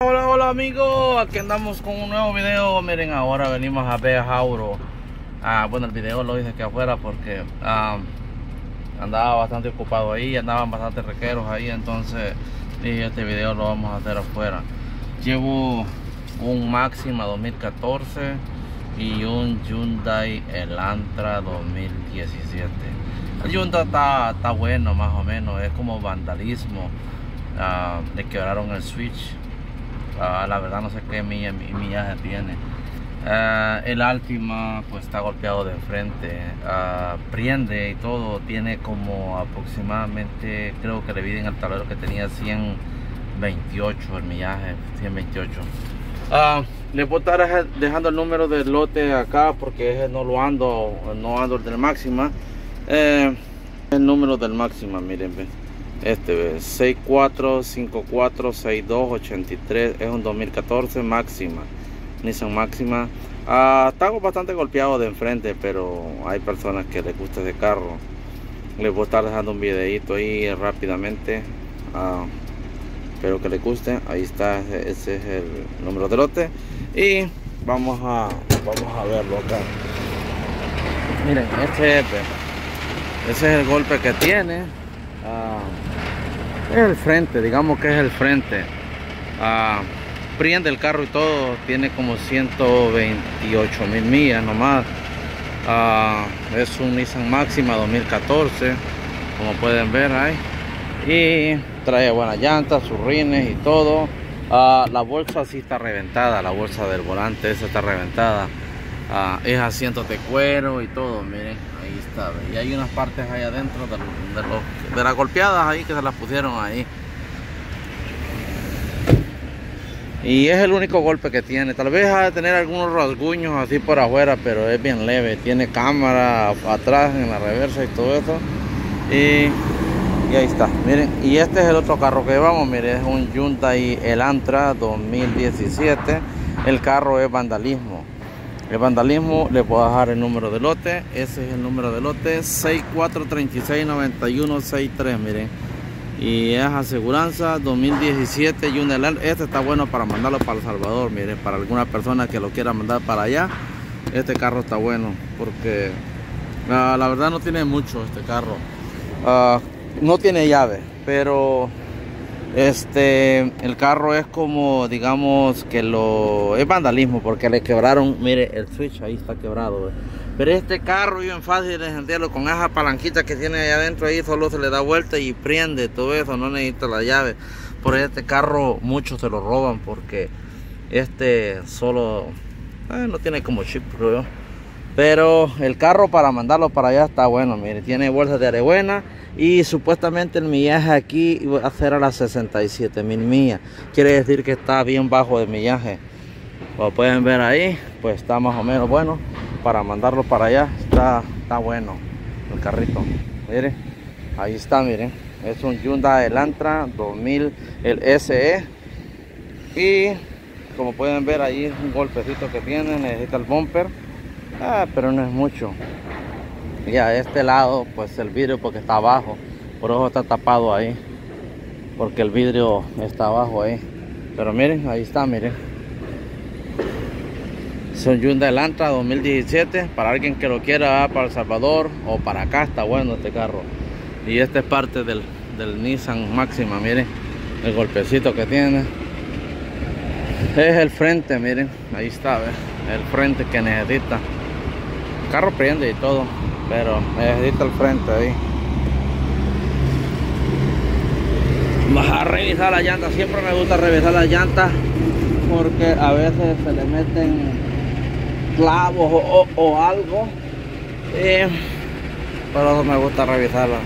Hola, hola amigos, aquí andamos con un nuevo video. Miren, ahora venimos a ver a Jauro. Bueno, el video lo hice aquí afuera porque andaba bastante ocupado ahí, andaban bastante requeros ahí, entonces dije este video lo vamos a hacer afuera. Llevo un Máxima 2014 y un Hyundai Elantra 2017. El Hyundai está bueno, más o menos, es como vandalismo. Le quebraron el switch. La verdad no sé qué millaje tiene. El Altima pues está golpeado de frente, prende y todo, tiene como aproximadamente, creo que le miden el tablero que tenía 128 el millaje, 128. Les voy a estar dejando el número del lote acá porque ese no ando el del Máxima. El número del Máxima, miren, este 64546283, es un 2014 Máxima, Nissan Máxima. Está bastante golpeado de enfrente, pero hay personas que les gusta ese carro. Les voy a estar dejando un videito ahí rápidamente. Espero que les guste. Ahí está, ese es el número de lote y vamos a verlo acá. Miren, ese es el golpe que tiene. Es el frente, digamos que es el frente. Prende el carro y todo, tiene como 128.000 millas nomás. Es un Nissan Máxima 2014, como pueden ver ahí, y trae buenas llantas, sus rines y todo. La bolsa sí está reventada, la bolsa del volante esa está reventada. Es asientos de cuero y todo, miren, ahí está. Y hay unas partes ahí adentro de las golpeadas ahí que se las pusieron ahí. Y es el único golpe que tiene. Tal vez ha de tener algunos rasguños así por afuera, pero es bien leve. Tiene cámara atrás en la reversa y todo eso. Y ahí está, miren. Y este es el otro carro que llevamos, miren, es un Hyundai Elantra 2017. El carro es vandalismo. El vandalismo, les voy a dejar el número de lote. Ese es el número de lote, 64369163, miren. Y es aseguranza 2017 y un Elantra. Este está bueno para mandarlo para El Salvador, miren, para alguna persona que lo quiera mandar para allá. Este carro está bueno porque la verdad no tiene mucho este carro. No tiene llave, pero el carro es como, digamos que es vandalismo porque le quebraron, mire, el switch ahí está quebrado, pero este carro bien fácil de encenderlo con esa palanquita que tiene ahí adentro, ahí solo se le da vuelta y prende todo eso, no necesita la llave. Por este carro muchos se lo roban porque solo no tiene como chip, creo yo. Pero el carro para mandarlo para allá está bueno, mire, tiene bolsas de arebuena y supuestamente el millaje aquí va a ser a las 67.000 millas. Quiere decir que está bien bajo de millaje. Como pueden ver ahí, pues está más o menos bueno para mandarlo para allá. Está bueno el carrito. Miren, ahí está, miren. Es un Hyundai Elantra 2000, el SE. Y como pueden ver ahí, un golpecito que tiene, necesita el bumper. Pero no es mucho. Y a este lado pues el vidrio porque está abajo, por eso está tapado ahí, porque el vidrio está abajo ahí. Pero miren, ahí está, miren. Es un Hyundai Elantra 2017. Para alguien que lo quiera para El Salvador o para acá, está bueno este carro. Y este es parte del Nissan Máxima, miren el golpecito que tiene. Es el frente, miren, ahí está, ¿ves? El frente que necesita. El carro prende y todo, pero necesita el frente ahí. Vas a revisar la llanta. Siempre me gusta revisar las llantas porque a veces se le meten clavos o algo, por eso me gusta revisarla.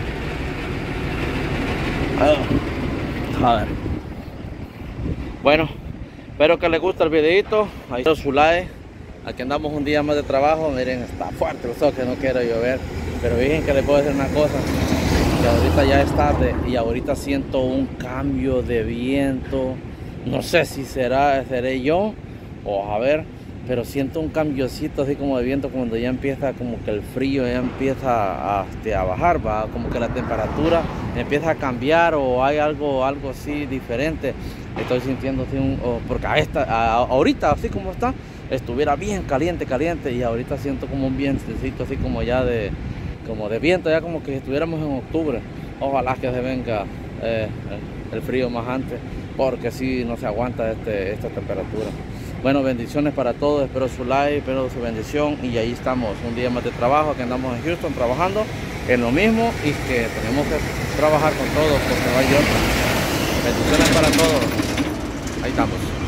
A ver, bueno, espero que les guste el videito. Ahí está su like. Aquí andamos un día más de trabajo. Miren, está fuerte el sol, que no quiero llover, pero miren que les puedo decir una cosa, que ahorita ya es tarde y ahorita siento un cambio de viento. No sé si seré yo o a ver, pero siento un cambiocito así como de viento cuando ya empieza como que el frío ya empieza a bajar, como que la temperatura empieza a cambiar o hay algo así diferente. estoy sintiendo así porque ahorita así como está, estuviera bien caliente, y ahorita siento como un vientecito así como ya como de viento, ya como que estuviéramos en octubre. Ojalá que se venga el frío más antes, porque si no se aguanta esta temperatura. Bueno, bendiciones para todos, espero su like, espero su bendición, y ahí estamos, un día más de trabajo, que andamos en Houston trabajando en lo mismo y que tenemos que trabajar con todo porque no hay otra. Bendiciones para todos, ahí estamos.